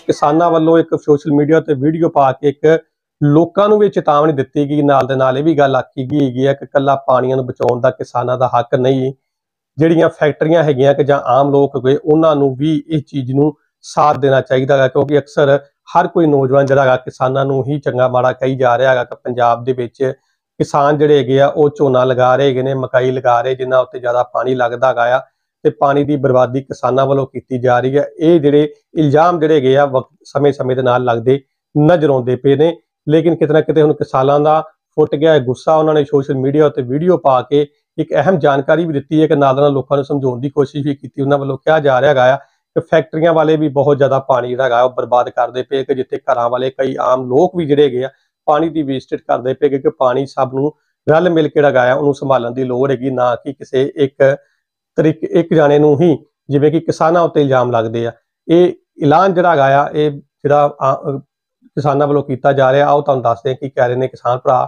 किसानां ਵੱਲੋਂ एक सोशल मीडिया ਤੇ ਵੀਡੀਓ ਪਾ ਕੇ एक ਲੋਕਾਂ ਨੂੰ ਵੀ ਚੇਤਾਵਨੀ ਦਿੱਤੀ ਗਈ। ਨਾਲ ਦੇ ਨਾਲ ਇਹ ਵੀ ਗੱਲ ਆਖੀ ਗਈ ਹੈਗੀ ਹੈ ਕਿ ਕੱਲਾ ਪਾਣੀਆਂ ਨੂੰ ਬਚਾਉਣ ਦਾ ਕਿਸਾਨਾਂ ਦਾ ਹੱਕ ਨਹੀਂ, ਜਿਹੜੀਆਂ ਫੈਕਟਰੀਆਂ ਹੈਗੀਆਂ ਕਿ ਜਾਂ ਆਮ ਲੋਕ ਹੋਏ ਉਹਨਾਂ ਨੂੰ ਵੀ ਇਸ ਚੀਜ਼ ਨੂੰ ਸਾਥ ਦੇਣਾ ਚਾਹੀਦਾ ਹੈ, क्योंकि अक्सर हर कोई नौजवान ਜਿਹੜਾ ਕਿਸਾਨਾਂ ਨੂੰ ਹੀ ਚੰਗਾ ਮਾੜਾ ਕਹੀ ਜਾ ਰਿਹਾ ਹੈਗਾ ਕਿ ਪੰਜਾਬ ਦੇ ਵਿੱਚ किसान ਜਿਹੜੇ ਹੈਗੇ ਆ ਉਹ ਝੋਨਾ ਲਗਾ ਰਹੇ ਹੈਗੇ ਨੇ, ਮਕਾਈ ਲਗਾ ਰਹੇ ਜਿਨ੍ਹਾਂ ਉੱਤੇ ਜ਼ਿਆਦਾ ਪਾਣੀ ਲੱਗਦਾ ਹੈਗਾ ਆ ਤੇ ਪਾਣੀ ਦੀ ਬਰਬਾਦੀ ਕਿਸਾਨਾਂ ਵੱਲੋਂ ਕੀਤੀ ਜਾ ਰਹੀ ਹੈ। ਇਹ ਜਿਹੜੇ ਇਲਜ਼ਾਮ ਜਿਹੜੇ ਹੈਗੇ ਆ ਸਮੇਂ-ਸਮੇਂ ਦੇ ਨਾਲ ਲੱਗਦੇ ਨਜ਼ਰ ਆਉਂਦੇ ਪਏ ਨੇ, ਲੇਕਿਨ ਕਿਤੇ ਨਾ ਕਿਤੇ ਹੁਣ ਕਿਸਾਨਾਂ ਦਾ ਫੁੱਟ ਗਿਆ ਹੈ ਗੁੱਸਾ। ਉਹਨਾਂ ਨੇ ਸੋਸ਼ਲ ਮੀਡੀਆ ਉੱਤੇ ਵੀਡੀਓ ਪਾ ਕੇ ਇੱਕ ਅਹਿਮ ਜਾਣਕਾਰੀ ਵੀ ਦਿੱਤੀ ਹੈ ਕਿ ਨਾਲ ਲੋਕਾਂ ਨੂੰ ਸਮਝਾਉਣ ਦੀ ਕੋਸ਼ਿਸ਼ ਵੀ ਕੀਤੀ। ਉਹਨਾਂ ਵੱਲੋਂ ਕਿਹਾ ਜਾ ਰਿਹਾ ਹੈਗਾ ਕਿ ਫੈਕਟਰੀਆਂ ਵਾਲੇ ਵੀ ਬਹੁਤ ਜ਼ਿਆਦਾ ਪਾਣੀ ਜਿਹੜਾ ਹੈਗਾ ਉਹ ਬਰਬਾਦ ਕਰਦੇ ਪਏ, ਕਿ ਜਿੱਥੇ ਘਰਾਂ ਵਾਲੇ ਕਈ ਆਮ ਲੋਕ ਵੀ ਜਿਹੜੇ ਹੈਗੇ ਆ ਪਾਣੀ ਦੀ ਵੇਸਟੇਜ ਕਰਦੇ ਪਏ, ਕਿ ਪਾਣੀ ਸਭ ਨੂੰ ਰਲ ਮਿਲ ਕੇ ਜਿਹੜਾ ਉਹਨੂੰ ਸੰਭਾਲਣ ਦੀ ਲੋੜ ਹੈਗੀ, ਨਾ ਕਿ ਕਿਸੇ ਇੱਕ ਜਾਣੇ ਨੂੰ ਹੀ ਜਿਵੇਂ ਕਿ ਕਿਸਾਨਾਂ ਉੱਤੇ ਇਲਜ਼ਾਮ ਲੱਗਦੇ ਆ। ਇਹ ਐਲਾਨ ਜਿਹੜਾ ਹੈਗਾ ਆ ਇਹ ਜਿਹੜਾ ਕਿਸਾਨਾਂ ਵੱਲੋਂ ਕੀਤਾ ਜਾ ਰਿਹਾ, ਆਓ ਤੁਹਾਨੂੰ ਦੱਸਦੇ ਹਾਂ ਕੀ ਕਹਿ ਰਹੇ ਨੇ ਕਿਸਾਨ ਭਰਾ।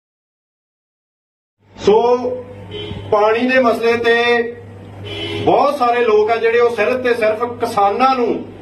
ਸੋ ਪਾਣੀ ਦੇ ਮਸਲੇ ਤੇ ਬਹੁਤ ਸਾਰੇ ਲੋਕ ਆ ਜਿਹੜੇ ਉਹ ਸਿਰਫ ਤੇ ਸਿਰਫ ਕਿਸਾਨਾਂ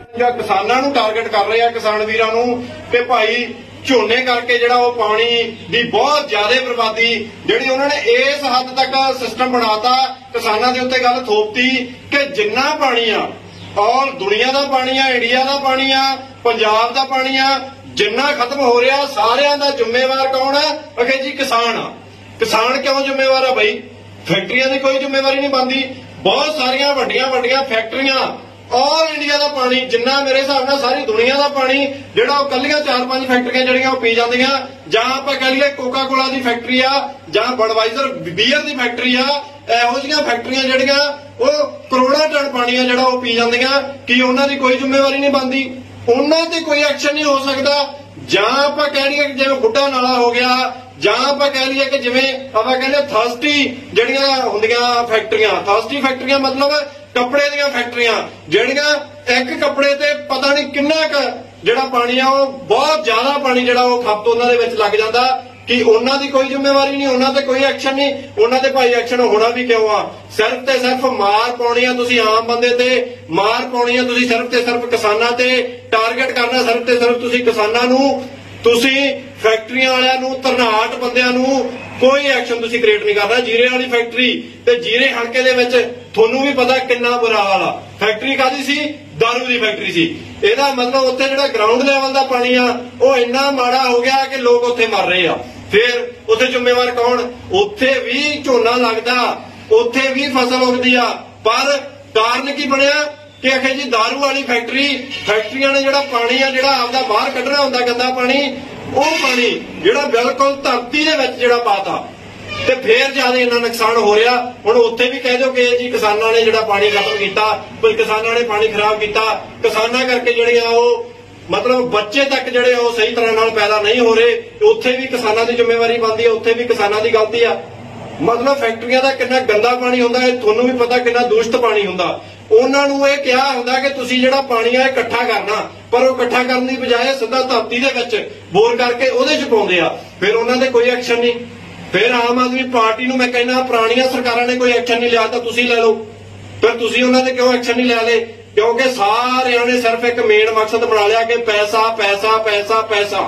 ਨੂੰ ਟਾਰਗੇਟ ਕਰ ਰਹੇ ਆ, ਕਿਸਾਨ ਵੀਰਾਂ ਨੂੰ, ਕਿ ਭਾਈ ਝੋਨੇ ਕਰਕੇ ਜਿਹੜਾ ਉਹ ਪਾਣੀ ਦੀ ਬਹੁਤ ਜ਼ਿਆਦਾ ਬਰਬਾਦੀ ਜਿਹੜੀ ਉਹਨਾਂ ਨੇ ਇਸ ਹੱਦ ਤੱਕ ਸਿਸਟਮ ਬਣਾਤਾ, ਕਿਸਾਨਾਂ ਦੇ ਉੱਤੇ ਗੱਲ ਥੋਪਤੀ ਕਿ ਜਿੰਨਾ ਪਾਣੀ ਆ ਔਰ ਦੁਨੀਆ ਦਾ ਪਾਣੀ ਆ, ਇੰਡੀਆ ਦਾ ਪਾਣੀ ਆ, ਪੰਜਾਬ ਦਾ ਪਾਣੀ ਆ, ਜਿੰਨਾ ਖਤਮ ਹੋ ਰਿਹਾ ਸਾਰਿਆਂ ਦਾ ਜ਼ਿੰਮੇਵਾਰ ਕੌਣ ਹੈ? ਅਖੇ ਜੀ ਕਿਸਾਨ ਆ। ਕਿਸਾਨ ਕਿਉਂ ਜ਼ਿੰਮੇਵਾਰ ਆ ਬਈ? ਫੈਕਟਰੀਆਂ ਦੀ ਕੋਈ ਜ਼ਿੰਮੇਵਾਰੀ ਨਹੀਂ ਬਣਦੀ। ਬਹੁਤ ਸਾਰੀਆਂ ਵੱਡੀਆਂ ਫੈਕਟਰੀਆਂ ਔਰ ਇੰਡੀਆ ਦਾ ਪਾਣੀ ਜਿੰਨਾ ਮੇਰੇ ਹਿਸਾਬ ਨਾਲ ਸਾਰੀ ਦੁਨੀਆ ਦਾ ਪਾਣੀ ਜਿਹੜਾ ਉਹ ਕੱਲੀਆਂ 4-5 ਫੈਕਟਰੀਆਂ ਜਿਹੜੀਆਂ ਉਹ ਪੀ ਜਾਂਦੀਆਂ, ਜਾਂ ਆਪਾਂ ਕਹਿ ਲਈਏ ਕੋਕਾ ਕੋਲਾ ਦੀ ਫੈਕਟਰੀ ਆ ਜਾਂ ਬਡਵਾਈਜ਼ਰ ਬੀਅਰ ਦੀ ਫੈਕਟਰੀ ਆ, ਇਹੋ ਜਿਹੀਆਂ ਫੈਕਟਰੀਆਂ ਜਿਹੜੀਆਂ ਉਹ ਕਰੋੜਾਂ ਟਨ ਪਾਣੀ ਆ ਜਿਹੜਾ ਉਹ ਪੀ ਜਾਂਦੀਆਂ। ਕੀ ਉਹਨਾਂ ਦੀ ਕੋਈ ਜ਼ਿੰਮੇਵਾਰੀ ਨਹੀਂ ਬਣਦੀ? ਉਹਨਾਂ ਤੇ ਕੋਈ ਐਕਸ਼ਨ ਨਹੀਂ ਹੋ ਸਕਦਾ? ਜਾਂ ਆਪਾਂ ਕਹਿ ਲਈਏ ਕਿ ਜਿਵੇਂ ਬੁੱਢਾ ਨਾਲਾ ਹੋ ਗਿਆ, ਜਾਂ ਆਪਾਂ ਕਹਿ ਲਈਏ ਕਿ ਜਿਵੇਂ ਆਪਾਂ ਕਹਿੰਦੇ ਥਰਸਟੀ ਜਿਹੜੀਆਂ ਹੁੰਦੀਆਂ ਫੈਕਟਰੀਆਂ ਮਤਲਬ ਕੱਪੜੇ ਦੀਆਂ ਫੈਕਟਰੀਆਂ ਜਿਹੜੀਆਂ ਇੱਕ ਕੱਪੜੇ ਤੇ ਪਤਾ ਨਹੀਂ ਕਿੰਨਾ ਕੁ ਜਿਹੜਾ ਪਾਣੀ ਆ ਉਹ ਬਹੁਤ ਜ਼ਿਆਦਾ ਪਾਣੀ ਜਿਹੜਾ ਉਹ ਖਪਤ ਉਹਨਾਂ ਦੇ ਵਿੱਚ ਲੱਗ ਜਾਂਦਾ। ਕਿ ਉਹਨਾਂ ਦੀ ਕੋਈ ਜ਼ਿੰਮੇਵਾਰੀ ਨਹੀਂ, ਉਹਨਾਂ ਤੇ ਕੋਈ ਐਕਸ਼ਨ ਨਹੀਂ। ਉਹਨਾਂ ਤੇ ਭਾਈ ਐਕਸ਼ਨ ਹੋਣਾ ਵੀ ਕਿਉਂ ਆ? ਸਿਰਫ ਤੇ ਸਿਰਫ ਮਾਰ ਪਾਉਣੀ ਆ ਤੁਸੀਂ ਆਮ ਬੰਦੇ ਤੇ, ਮਾਰ ਪਾਉਣੀ ਆ ਤੁਸੀਂ ਸਿਰਫ ਤੇ ਸਿਰਫ ਕਿਸਾਨਾਂ ਤੇ, ਟਾਰਗੇਟ ਕਰਨਾ ਸਿਰਫ ਤੇ ਸਿਰਫ ਤੁਸੀਂ ਕਿਸਾਨਾਂ ਨੂੰ, ਤੁਸੀਂ ਫੈਕਟਰੀਆਂ ਵਾਲਿਆਂ ਨੂੰ, ਧਰਨਾਟ ਬੰਦਿਆਂ ਨੂੰ ਕੋਈ ਐਕਸ਼ਨ ਤੁਸੀਂ ਕ੍ਰੀਏਟ ਨਹੀਂ ਕਰਨਾ। ਜੀਰੇ ਵਾਲੀ ਫੈਕਟਰੀ ਤੇ ਜੀਰੇ ਹਲਕੇ ਦੇ ਵਿੱਚ ਤੁਹਾਨੂੰ ਵੀ ਪਤਾ ਕਿੰਨਾ ਬੁਰਾ ਹਾਲ ਆ। ਫੈਕਟਰੀ ਕਾਹਦੀ ਸੀ? ਦਾਰੂ ਦੀ ਫੈਕਟਰੀ ਸੀ। ਇਹਦਾ ਮਤਲਬ ਉੱਥੇ ਜਿਹੜਾ ਗਰਾਊਂਡ ਲੈਵਲ ਦਾ ਪਾਣੀ ਆ ਉਹ ਇੰਨਾ ਮਾੜਾ ਹੋ ਗਿਆ ਕਿ ਲੋਕ ਉੱਥੇ ਮਰ ਰਹੇ ਆ। ਫਿਰ ਉੱਥੇ ਜ਼ਿੰਮੇਵਾਰ ਕੌਣ? ਉੱਥੇ ਵੀ ਝੋਨਾ ਲੱਗਦਾ, ਉੱਥੇ ਵੀ ਫਸਲ ਉੱਗਦੀ ਆ, ਪਰ ਕਾਰਨ ਕੀ ਬਣਿਆ ਕਿ ਅਖੇ ਜੀ ਦਾਰੂ ਵਾਲੀ ਫੈਕਟਰੀਆਂ ਨੇ ਜਿਹੜਾ ਪਾਣੀ ਆ ਜਿਹੜਾ ਆਪਦਾ ਬਾਹਰ ਕੱਢਣਾ ਹੁੰਦਾ ਗੰਦਾ ਪਾਣੀ, ਉਹ ਪਾਣੀ ਜਿਹੜਾ ਬਿਲਕੁਲ ਧਰਤੀ ਦੇ ਵਿੱਚ ਜਿਹੜਾ ਪਾਤਾ, ਤੇ ਫੇਰ ਜਿਆਦਾ ਇੰਨਾ ਨੁਕਸਾਨ ਹੋ ਰਿਹਾ। ਹੁਣ ਉੱਥੇ ਵੀ ਕਹਿ ਦਿਓ ਕਿ ਜੀ ਕਿਸਾਨਾਂ ਨੇ ਜਿਹੜਾ ਪਾਣੀ ਖਤਮ ਕੀਤਾ, ਕੋਈ ਕਿਸਾਨਾਂ ਨੇ ਪਾਣੀ ਖਰਾਬ ਕੀਤਾ, ਕਿਸਾਨਾਂ ਕਰਕੇ ਜਿਹੜੀਆਂ ਉਹ ਮਤਲਬ ਬੱਚੇ ਤੱਕ ਜਿਹੜੇ ਉਹ ਸਹੀ ਤਰ੍ਹਾਂ ਨਾਲ ਪੈਦਾ ਨਹੀਂ ਹੋ ਰਹੇ, ਉੱਥੇ ਵੀ ਕਿਸਾਨਾਂ ਦੀ ਜ਼ਿੰਮੇਵਾਰੀ ਬਣਦੀ ਹੈ, ਉੱਥੇ ਵੀ ਕਿਸਾਨਾਂ ਦੀ ਗਲਤੀ ਆ। ਮਤਲਬ ਫੈਕਟਰੀਆਂ ਦਾ ਕਿੰਨਾ ਗੰਦਾ ਪਾਣੀ ਹੁੰਦਾ ਹੈ, ਤੁਹਾਨੂੰ ਵੀ ਪਤਾ ਕਿੰਨਾ ਦੂਸ਼ਿਤ ਪਾਣੀ ਹੁੰਦਾ। ਉਹਨਾਂ ਨੂੰ ਇਹ ਕਿਹਾ ਹੁੰਦਾ ਕਿ ਤੁਸੀਂ ਜਿਹੜਾ ਪਾਣੀ ਆ ਇਕੱਠਾ ਕਰਨਾ, ਪਰ ਉਹ ਇਕੱਠਾ ਕਰਨ ਦੀ ਬਜਾਏ ਸਿੱਧਾ ਧਰਤੀ ਦੇ ਵਿੱਚ ਬੋਰ ਕਰਕੇ ਉਹਦੇ 'ਚ ਪਾਉਂਦੇ ਆ। ਫਿਰ ਉਹਨਾਂ ਦੇ ਕੋਈ ਐਕਸ਼ਨ ਨਹੀਂ। ਫਿਰ ਆਮ ਆਦਮੀ ਪਾਰਟੀ ਨੂੰ ਮੈਂ ਕਹਿੰਦਾ ਪੁਰਾਣੀਆਂ ਸਰਕਾਰਾਂ ਨੇ ਕੋਈ ਐਕਸ਼ਨ ਨਹੀਂ ਲਿਆ ਤਾਂ ਤੁਸੀਂ ਲੈ ਲਓ। ਫਿਰ ਤੁਸੀਂ ਉਹਨਾਂ ਦੇ ਕਿਉਂ ਐਕਸ਼ਨ ਨਹੀਂ ਲੈ ਲਏ? ਕਿਉਂਕਿ ਸਾਰਿਆਂ ਨੇ ਸਿਰਫ ਇੱਕ ਮੇਨ ਮਕਸਦ ਬਣਾ ਲਿਆ ਕਿ ਪੈਸਾ ਪੈਸਾ ਪੈਸਾ ਪੈਸਾ।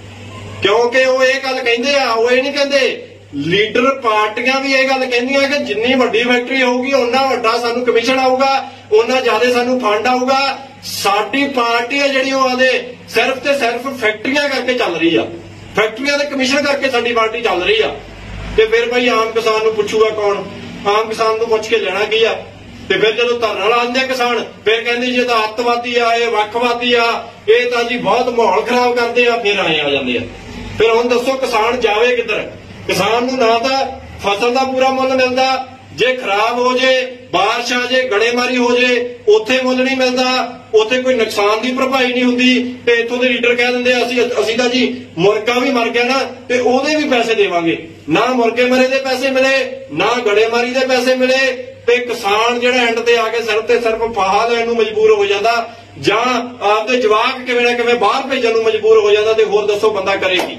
ਕਿਉਂਕਿ ਉਹ ਇਹ ਗੱਲ ਕਹਿੰਦੇ ਆ, ਉਹ ਇਹ ਨਹੀਂ ਕਹਿੰਦੇ। ਲੀਡਰ ਪਾਰਟੀਆਂ ਵੀ ਇਹ ਗੱਲ ਕਹਿੰਦੀਆਂ ਕਿ ਜਿੰਨੀ ਵੱਡੀ ਫੈਕਟਰੀ ਹੋਊਗੀ ਓਨਾ ਵੱਡਾ ਸਾਨੂੰ ਕਮਿਸ਼ਨ ਆਊਗਾ, ਓਨਾ ਜ਼ਿਆਦਾ ਸਾਨੂੰ ਫੰਡ ਆਊਗਾ। ਸਾਡੀ ਪਾਰਟੀ ਆ ਜਿਹੜੀ ਉਹ ਆਦੇ ਸਿਰਫ ਤੇ ਸਿਰਫ ਫੈਕਟਰੀਆਂ ਕਰਕੇ ਚੱਲ ਰਹੀ ਆ, ਫੈਕਟਰੀਆਂ ਦੇ ਕਮਿਸ਼ਨ ਕਰਕੇ ਸਾਡੀ ਪਾਰਟੀ ਚੱਲ ਰਹੀ ਆ। ਤੇ ਫਿਰ ਭਾਈ ਆਮ ਕਿਸਾਨ ਨੂੰ ਪੁੱਛੂਗਾ ਕੌਣ? ਆਮ ਕਿਸਾਨ ਨੂੰ ਪੁੱਛ ਕੇ ਲੈਣਾ ਕੀ ਆ? ਤੇ ਫਿਰ ਜਦੋਂ ਧਰਨਾ ਲਾਉਂਦੇ ਆ ਕਿਸਾਨ, ਫਿਰ ਕਹਿੰਦੇ ਜੀ ਇਹ ਤਾਂ ਅੱਤਵਾਦੀ ਆ, ਇਹ ਵੱਖਵਾਦੀ ਆ, ਇਹ ਤਾਂ ਜੀ ਬਹੁਤ ਮਾਹੌਲ ਖਰਾਬ ਕਰਦੇ ਆ, ਫਿਰ ਆਏ ਆ ਜਾਂਦੇ ਆ। ਫਿਰ ਹੁਣ ਦੱਸੋ ਕਿਸਾਨ ਜਾਵੇ ਕਿੱਧਰ? ਕਿਸਾਨ ਨੂੰ ਨਾ ਤਾਂ ਫਸਲ ਦਾ ਪੂਰਾ ਮੁੱਲ ਮਿਲਦਾ, ਜੇ ਖਰਾਬ ਹੋ ਜੇ, ਬਾਰਿਸ਼ ਆ ਜੇ, ਗੜੇਮਾਰੀ ਹੋ ਜੇ, ਉੱਥੇ ਮੁੱਲ ਨਹੀਂ ਮਿਲਦਾ, ਉੱਥੇ ਕੋਈ ਨੁਕਸਾਨ ਦੀ ਭਰਪਾਈ ਨਹੀਂ ਹੁੰਦੀ। ਤੇ ਇੱਥੋਂ ਦੇ ਲੀਡਰ ਕਹਿ ਦਿੰਦੇ ਅਸੀਂ ਤਾਂ ਜੀ ਮੁਰਗਾ ਵੀ ਮਰ ਗਿਆ ਨਾ ਤੇ ਉਹਦੇ ਵੀ ਪੈਸੇ ਦੇਵਾਂਗੇ। ਨਾ ਮੁਰਗੇ ਮਰੇ ਦੇ ਪੈਸੇ ਮਿਲੇ, ਨਾ ਗੜੇਮਾਰੀ ਦੇ ਪੈਸੇ ਮਿਲੇ, ਤੇ ਕਿਸਾਨ ਜਿਹੜਾ ਐਂਡ ਤੇ ਆ ਕੇ ਸਿਰਫ ਤੇ ਸਿਰਫ ਫਾਹਾ ਲੈਣ ਨੂੰ ਮਜਬੂਰ ਹੋ ਜਾਂਦਾ, ਜਾਂ ਆਪਦੇ ਜਵਾਕ ਕਿਵੇਂ ਨਾ ਕਿਵੇਂ ਬਾਹਰ ਭੇਜਣ ਨੂੰ ਮਜਬੂਰ ਹੋ ਜਾਂਦਾ। ਤੇ ਹੋਰ ਦੱਸੋ ਬੰਦਾ ਕਰੇ ਕੀ?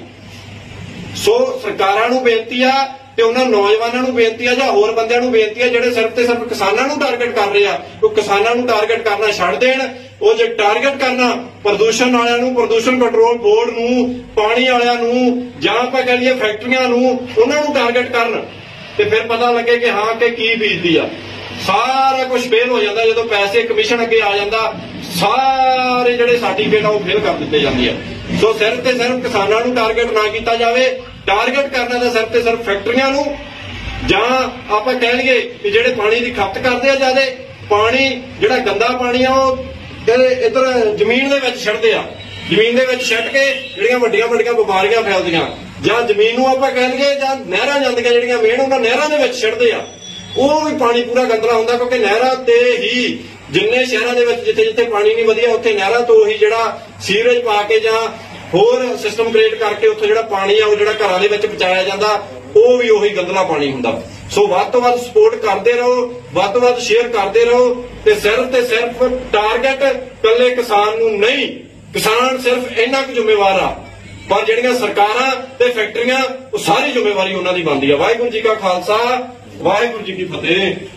ਸੋ ਸਰਕਾਰਾਂ ਨੂੰ ਬੇਨਤੀ ਆ ਤੇ ਉਹਨਾਂ ਨੌਜਵਾਨਾਂ ਨੂੰ ਬੇਨਤੀ ਆ ਜਾਂ ਹੋਰ ਬੰਦਿਆਂ ਨੂੰ ਬੇਨਤੀ ਆ ਜਿਹੜੇ ਸਿਰਫ ਤੇ ਸਿਰਫ ਕਿਸਾਨਾਂ ਨੂੰ ਟਾਰਗੇਟ ਕਰ ਰਹੇ ਆ, ਉਹ ਕਿਸਾਨਾਂ ਨੂੰ ਟਾਰਗੇਟ ਕਰਨਾ ਛੱਡ ਦੇਣ। ਉਹ ਜੇ ਟਾਰਗੇਟ ਕਰਨਾ ਪ੍ਰਦੂਸ਼ਣ ਵਾਲਿਆਂ ਨੂੰ, ਪ੍ਰਦੂਸ਼ਣ ਕੰਟਰੋਲ ਬੋਰਡ ਨੂੰ, ਪਾਣੀ ਵਾਲਿਆਂ ਨੂੰ, ਜਾਂ ਆਪਾਂ ਕਹਿ ਲਈਏ ਫੈਕਟਰੀਆਂ ਨੂੰ, ਉਹਨਾਂ ਨੂੰ ਟਾਰਗੇਟ ਕਰਨ ਤੇ ਫਿਰ ਪਤਾ ਲੱਗੇ ਕਿ ਹਾਂ ਕਿ ਕੀ ਬੀਤਦੀ ਆ। ਸਾਰਾ ਕੁਝ ਫੇਲ ਹੋ ਜਾਂਦਾ ਜਦੋਂ ਪੈਸੇ ਕਮਿਸ਼ਨ ਅੱਗੇ ਆ ਜਾਂਦਾ, ਸਾਰੇ ਜਿਹੜੇ ਸਰਟੀਫਿਕੇਟ ਆ ਉਹ ਫੇਲ ਕਰ ਦਿੱਤੇ ਜਾਂਦੇ ਆ। ਸੋ ਸਿਰਫ ਤੇ ਸਿਰਫ ਕਿਸਾਨਾਂ ਨੂੰ ਟਾਰਗੇਟ ਨਾ ਕੀਤਾ ਜਾਵੇ, ਟਾਰਗੇਟ ਕਰਨਾ ਤਾਂ ਸਿਰਫ ਤੇ ਸਿਰਫ ਫੈਕਟਰੀਆਂ ਨੂੰ, ਜਾਂ ਆਪਾਂ ਕਹਿ ਲਈਏ ਕਿ ਜਿਹੜੇ ਪਾਣੀ ਦੀ ਖਪਤ ਕਰਦੇ ਆ ਜ਼ਿਆਦਾ, ਪਾਣੀ ਜਿਹੜਾ ਗੰਦਾ ਪਾਣੀ ਆ ਉਹ ਇੱਧਰ ਜ਼ਮੀਨ ਦੇ ਵਿੱਚ ਛੱਡਦੇ ਆ, ਜ਼ਮੀਨ ਦੇ ਵਿੱਚ ਛੱਡ ਕੇ ਜਿਹੜੀਆਂ ਵੱਡੀਆਂ ਵੱਡੀਆਂ ਬਿਮਾਰੀਆਂ ਫੈਲਦੀਆਂ, ਜਾਂ ਜ਼ਮੀਨ ਨੂੰ ਆਪਾਂ ਕਹਿ ਲਈਏ ਜਾਂ ਨਹਿਰਾਂ ਜਾਂਦੀਆਂ ਜਿਹੜੀਆਂ ਮੇਨ ਉਹਨਾਂ ਨਹਿਰਾਂ ਦੇ ਵਿੱਚ ਛੱਡਦੇ ਆ, ਉਹ ਵੀ ਪਾਣੀ ਪੂਰਾ ਗੰਦਲਾ ਹੁੰਦਾ ਕਿਉਂਕਿ ਨਹਿਰਾਂ ਤੇ ਹੀ ਜਿੰਨੇ ਸ਼ਹਿਰਾਂ ਦੇ ਵਿੱਚ ਜਿੱਥੇ ਜਿੱਥੇ ਪਾਣੀ ਨਹੀਂ ਵਧੀਆ ਉੱਥੇ ਨਹਿਰਾਂ ਤੋਂ ਹੀ ਜਿਹੜਾ ਸੀਵਰੇਜ ਪਾ ਕੇ ਜਾਂ ਹੋਰ ਸਿਸਟਮ ਕ੍ਰੀਏਟ ਕਰਕੇ ਉੱਥੇ ਜਿਹੜਾ ਪਾਣੀ ਆ ਉਹ ਜਿਹੜਾ ਘਰਾਂ ਦੇ ਵਿੱਚ ਪਹੁੰਚਾਇਆ ਜਾਂਦਾ, ਉਹ ਵੀ ਉਹੀ ਗੰਦਲਾ ਪਾਣੀ ਹੁੰਦਾ। ਸੋ ਵੱਧ ਤੋਂ ਵੱਧ ਸਪੋਰਟ ਕਰਦੇ ਰਹੋ, ਵੱਧ ਤੋਂ ਵੱਧ ਸ਼ੇਅਰ ਕਰਦੇ ਰਹੋ ਤੇ ਸਿਰਫ ਟਾਰਗੇਟ ਇਕੱਲੇ ਕਿਸਾਨ ਨੂੰ ਨਹੀਂ, ਕਿਸਾਨ ਸਿਰਫ ਇੰਨਾ ਕੁ ਜ਼ਿੰਮੇਵਾਰ ਆ, ਪਰ ਜਿਹੜੀਆਂ ਸਰਕਾਰਾਂ ਤੇ ਫੈਕਟਰੀਆਂ ਉਹ ਸਾਰੀ ਜ਼ਿੰਮੇਵਾਰੀ ਉਹਨਾਂ ਦੀ ਬਣਦੀ ਆ। ਵਾਹਿਗੁਰੂ ਜੀ ਕਾ ਖਾਲਸਾ, ਵਾਹਿਗੁਰੂ ਜੀ ਕੀ ਫਤਿਹ।